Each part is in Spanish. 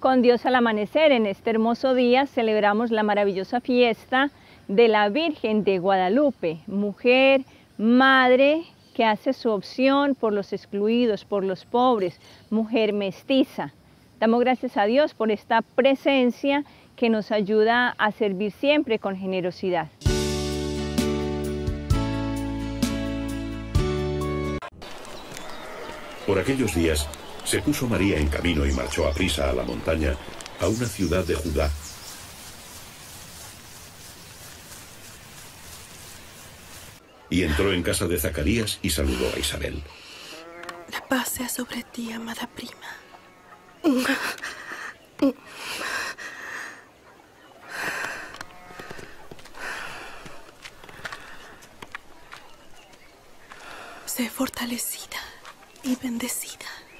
Con Dios al amanecer, en este hermoso día celebramos la maravillosa fiesta de la Virgen de Guadalupe, mujer, madre que hace su opción por los excluidos, por los pobres, mujer mestiza. Damos gracias a Dios por esta presencia que nos ayuda a servir siempre con generosidad. Por aquellos días, se puso María en camino y marchó aprisa a la montaña, a una ciudad de Judá. Y entró en casa de Zacarías y saludó a Isabel. La paz sea sobre ti, amada prima. Sé fortalecida y bendecida.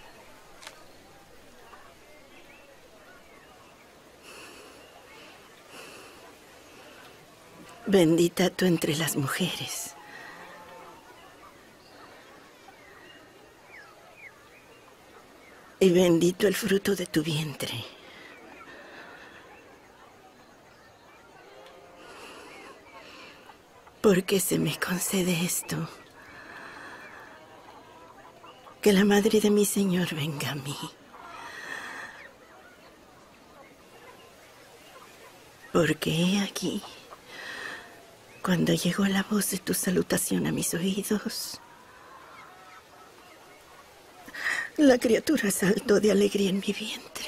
Bendita tú entre las mujeres. Y bendito el fruto de tu vientre. ¿Por qué se me concede esto? Que la madre de mi Señor venga a mí. Porque he aquí, cuando llegó la voz de tu salutación a mis oídos, la criatura saltó de alegría en mi vientre.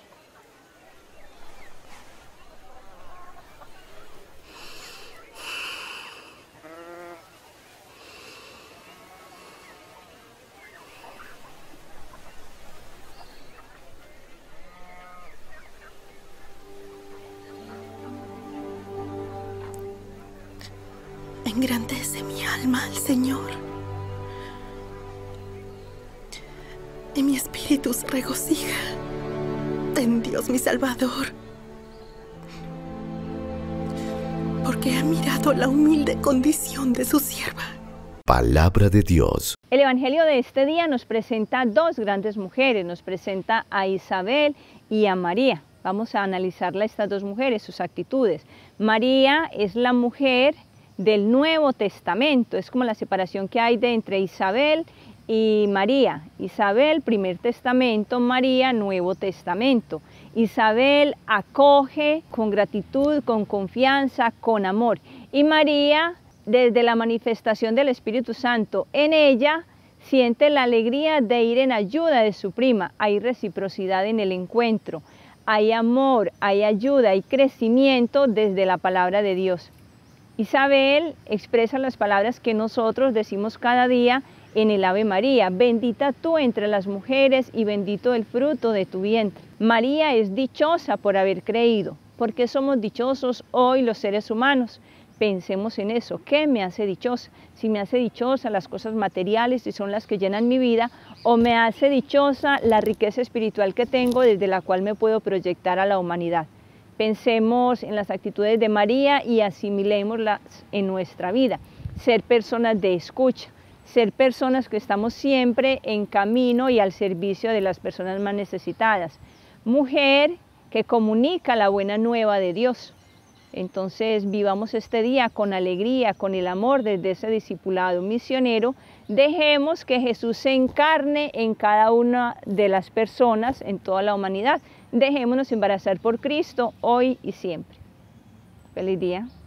Engrandece mi alma al Señor, y mi espíritu se regocija en Dios mi Salvador, porque ha mirado la humilde condición de su sierva. Palabra de Dios. El Evangelio de este día nos presenta dos grandes mujeres, nos presenta a Isabel y a María. Vamos a analizarla estas dos mujeres, sus actitudes. María es la mujer del Nuevo Testamento, es como la separación que hay entre Isabel y María. Isabel, Primer Testamento; María, Nuevo Testamento. Isabel acoge con gratitud, con confianza, con amor. Y María, desde la manifestación del Espíritu Santo en ella, siente la alegría de ir en ayuda de su prima. Hay reciprocidad en el encuentro, hay amor, hay ayuda, hay crecimiento desde la palabra de Dios. Isabel expresa las palabras que nosotros decimos cada día en el Ave María: bendita tú entre las mujeres y bendito el fruto de tu vientre. María es dichosa por haber creído. ¿Por qué somos dichosos hoy los seres humanos? Pensemos en eso. ¿Qué me hace dichosa? Si me hace dichosa las cosas materiales, si son las que llenan mi vida, o me hace dichosa la riqueza espiritual que tengo, desde la cual me puedo proyectar a la humanidad. Pensemos en las actitudes de María y asimilémoslas en nuestra vida. Ser personas de escucha, ser personas que estamos siempre en camino y al servicio de las personas más necesitadas. Mujer que comunica la buena nueva de Dios. Entonces vivamos este día con alegría, con el amor desde ese discipulado misionero. Dejemos que Jesús se encarne en cada una de las personas, en toda la humanidad. Dejémonos embarazar por Cristo hoy y siempre. Feliz día.